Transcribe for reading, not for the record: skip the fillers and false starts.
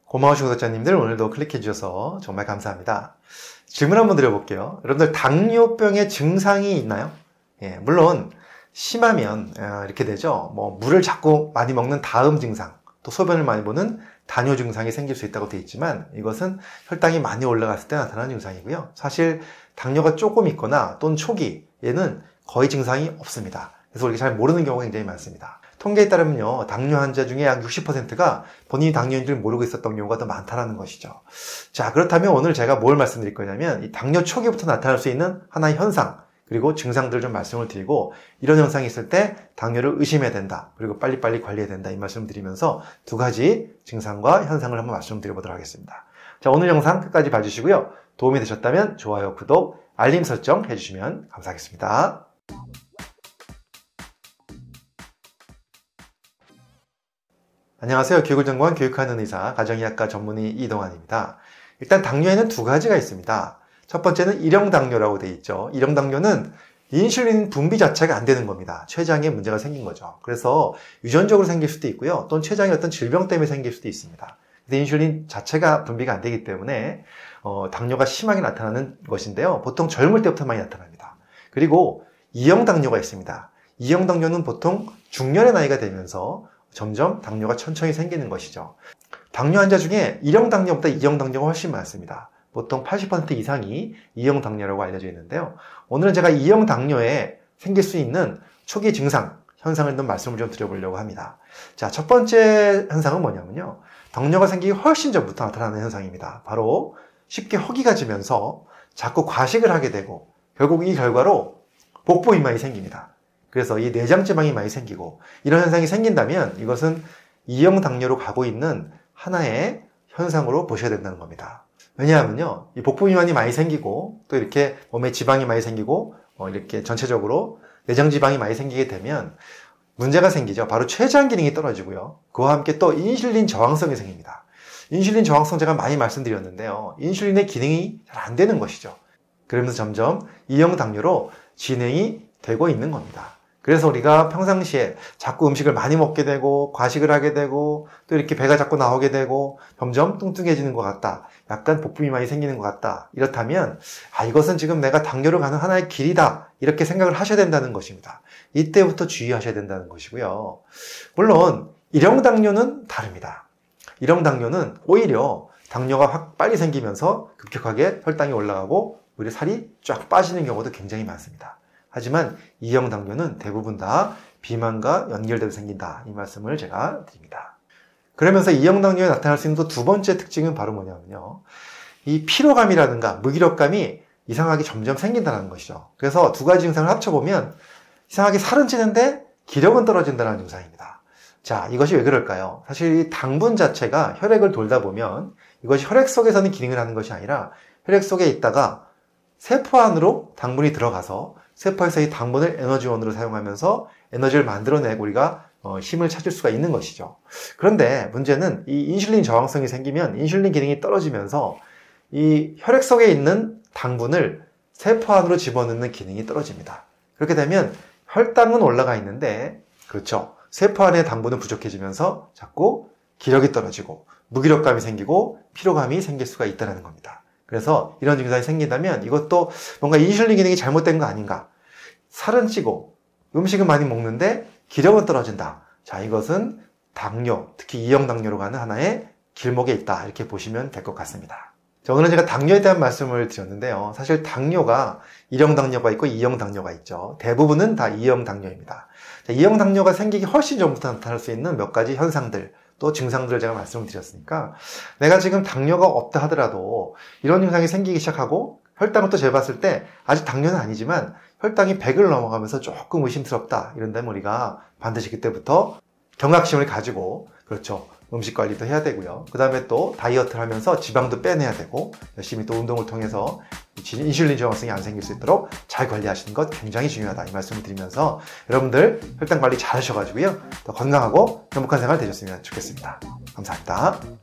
고마우신 구독자님들, 오늘도 클릭해 주셔서 정말 감사합니다. 질문 한번 드려볼게요. 여러분들 당뇨병의 증상이 있나요? 물론 심하면 이렇게 되죠. 물을 자꾸 많이 먹는 다음 증상, 또 소변을 많이 보는 다뇨 증상이 생길 수 있다고 되어 있지만, 이것은 혈당이 많이 올라갔을 때 나타나는 증상이고요. 사실 당뇨가 조금 있거나 또는 초기, 얘는 거의 증상이 없습니다. 그래서 우리가 잘 모르는 경우가 굉장히 많습니다. 통계에 따르면요, 당뇨 환자 중에 약 60%가 본인이 당뇨인 줄 모르고 있었던 경우가 더 많다는 것이죠. 자, 그렇다면 오늘 제가 뭘 말씀드릴 거냐면, 이 당뇨 초기부터 나타날 수 있는 하나의 현상, 그리고 증상들을 좀 말씀을 드리고, 이런 현상이 있을 때 당뇨를 의심해야 된다, 그리고 빨리빨리 관리해야 된다, 이 말씀을 드리면서 두 가지 증상과 현상을 한번 말씀드려보도록 하겠습니다. 자, 오늘 영상 끝까지 봐주시고요. 도움이 되셨다면 좋아요, 구독, 알림 설정 해주시면 감사하겠습니다. 안녕하세요. 교육을 전공한 교육하는 의사, 가정의학과 전문의 이동환입니다. 일단 당뇨에는 두 가지가 있습니다. 첫 번째는 일형당뇨라고 되어 있죠. 일형당뇨는 인슐린 분비 자체가 안 되는 겁니다. 췌장에 문제가 생긴 거죠. 그래서 유전적으로 생길 수도 있고요. 또는 췌장의 어떤 질병 때문에 생길 수도 있습니다. 근데 인슐린 자체가 분비가 안 되기 때문에 당뇨가 심하게 나타나는 것인데요. 보통 젊을 때부터 많이 나타납니다. 그리고 이형당뇨가 있습니다. 이형당뇨는 보통 중년의 나이가 되면서 점점 당뇨가 천천히 생기는 것이죠. 당뇨 환자 중에 1형 당뇨보다 2형 당뇨가 훨씬 많습니다. 보통 80% 이상이 2형 당뇨라고 알려져 있는데요. 오늘은 제가 2형 당뇨에 생길 수 있는 초기 증상, 현상을 좀 말씀을 좀 드려보려고 합니다. 자, 첫 번째 현상은 뭐냐면요, 당뇨가 생기기 훨씬 전부터 나타나는 현상입니다. 바로 쉽게 허기가 지면서 자꾸 과식을 하게 되고, 결국 이 결과로 복부 비만이 생깁니다. 그래서 이 내장지방이 많이 생기고, 이런 현상이 생긴다면 이것은 2형 당뇨로 가고 있는 하나의 현상으로 보셔야 된다는 겁니다. 왜냐하면요, 이 복부 비만이 많이 생기고, 또 이렇게 몸에 지방이 많이 생기고, 이렇게 전체적으로 내장지방이 많이 생기게 되면 문제가 생기죠. 바로 췌장 기능이 떨어지고요. 그와 함께 또 인슐린 저항성이 생깁니다. 인슐린 저항성 제가 많이 말씀드렸는데요, 인슐린의 기능이 잘 안 되는 것이죠. 그러면서 점점 2형 당뇨로 진행이 되고 있는 겁니다. 그래서 우리가 평상시에 자꾸 음식을 많이 먹게 되고, 과식을 하게 되고, 또 이렇게 배가 자꾸 나오게 되고, 점점 뚱뚱해지는 것 같다, 약간 복부 비만이 생기는 것 같다, 이렇다면 이것은 지금 내가 당뇨로 가는 하나의 길이다, 이렇게 생각을 하셔야 된다는 것입니다. 이때부터 주의하셔야 된다는 것이고요. 물론 1형 당뇨는 다릅니다. 1형 당뇨는 오히려 당뇨가 확 빨리 생기면서 급격하게 혈당이 올라가고 오히려 살이 쫙 빠지는 경우도 굉장히 많습니다. 하지만 2형 당뇨는 대부분 다 비만과 연결돼서 생긴다, 이 말씀을 제가 드립니다. 그러면서 2형 당뇨에 나타날 수 있는 또 두 번째 특징은 바로 뭐냐면요, 이 피로감이라든가 무기력감이 이상하게 점점 생긴다는 것이죠. 그래서 두 가지 증상을 합쳐보면 이상하게 살은 찌는데 기력은 떨어진다는 증상입니다. 자, 이것이 왜 그럴까요? 사실 이 당분 자체가 혈액을 돌다 보면 이것이 혈액 속에서는 기능을 하는 것이 아니라 혈액 속에 있다가 세포 안으로 당분이 들어가서 세포에서 이 당분을 에너지원으로 사용하면서 에너지를 만들어내고 우리가 힘을 찾을 수가 있는 것이죠. 그런데 문제는 이 인슐린 저항성이 생기면 인슐린 기능이 떨어지면서 이 혈액 속에 있는 당분을 세포 안으로 집어넣는 기능이 떨어집니다. 그렇게 되면 혈당은 올라가 있는데, 그렇죠, 세포 안에 당분은 부족해지면서 자꾸 기력이 떨어지고 무기력감이 생기고 피로감이 생길 수가 있다는 겁니다. 그래서 이런 증상이 생긴다면 이것도 뭔가 인슐린 기능이 잘못된 거 아닌가, 살은 찌고 음식은 많이 먹는데 기력은 떨어진다, 자, 이것은 당뇨, 특히 2형 당뇨로 가는 하나의 길목에 있다, 이렇게 보시면 될 것 같습니다. 자, 오늘 제가 당뇨에 대한 말씀을 드렸는데요, 사실 당뇨가 1형 당뇨가 있고 2형 당뇨가 있죠. 대부분은 다 2형 당뇨입니다. 자, 2형 당뇨가 생기기 훨씬 전부터 나타날 수 있는 몇 가지 현상들, 또 증상들을 제가 말씀을 드렸으니까, 내가 지금 당뇨가 없다 하더라도 이런 증상이 생기기 시작하고 혈당을 또 재봤을 때 아직 당뇨는 아니지만 혈당이 100을 넘어가면서 조금 의심스럽다, 이런다면 우리가 반드시 그때부터 경각심을 가지고, 그렇죠, 음식 관리도 해야 되고요. 그 다음에 또 다이어트를 하면서 지방도 빼내야 되고, 열심히 또 운동을 통해서 인슐린 저항성이 안 생길 수 있도록 잘 관리하시는 것 굉장히 중요하다, 이 말씀을 드리면서 여러분들 혈당 관리 잘 하셔가지고요, 더 건강하고 행복한 생활 되셨으면 좋겠습니다. 감사합니다.